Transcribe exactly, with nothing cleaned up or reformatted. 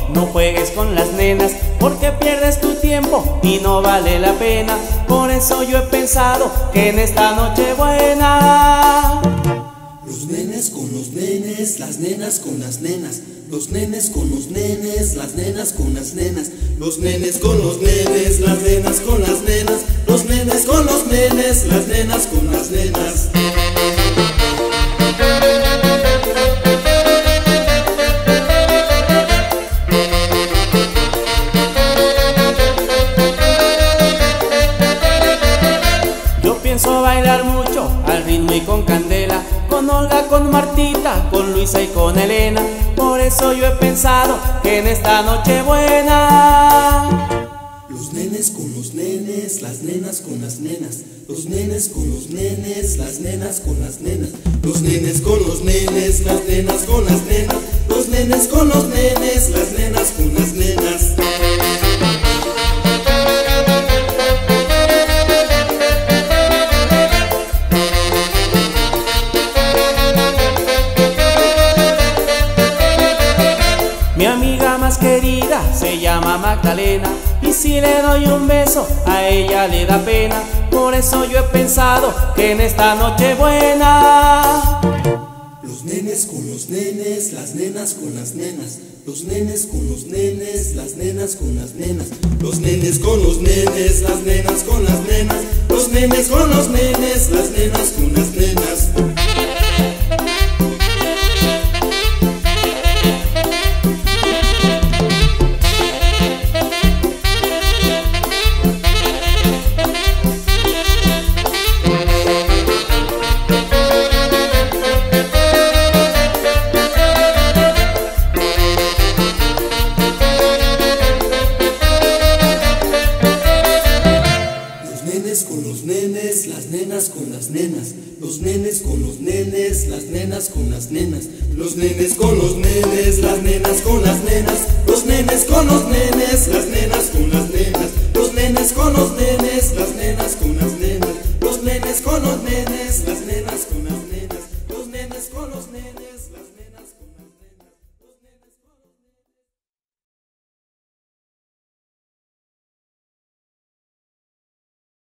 no juegues con las nenas, porque pierdes tu tiempo y no vale la pena. Por eso yo he pensado que en esta noche buena, los nenes con los nenes, las nenas con las nenas, los nenes con los nenes, las nenas con las nenas, los nenes con los nenes, las nenas con las nenas, los nenes con los nenes, las nenas con las nenas. yo pienso bailar mucho al ritmo y con candela, con Olga, con Martita, con Luisa y con Elena. Por eso yo he pensado que en esta noche buena, los nenes con los nenes, las nenas con las nenas, los nenes con los nenes, las nenas con las nenas, los nenes con los nenes, las nenas con las nenas, los nenes con los nenes, las nenas con las nenas. mi amiga más querida se llama Magdalena, y si le doy un beso a ella le da pena. Por eso yo he pensado que en esta noche buena, los nenes con los nenes, las nenas con las nenas, los nenes con los nenes, las nenas con las nenas, los nenes con los nenes, las nenas con las nenas, los nenes con los nenes, las nenas con las nenas. Con los nenes, las nenas con las nenas, los nenes con los nenes, las nenas con las nenas, los nenes con los nenes, las nenas con las nenas, los nenes con los nenes, las nenas con las nenas, los nenes con los nenes, las nenas con las nenas, los nenes con los nenes, las nenas.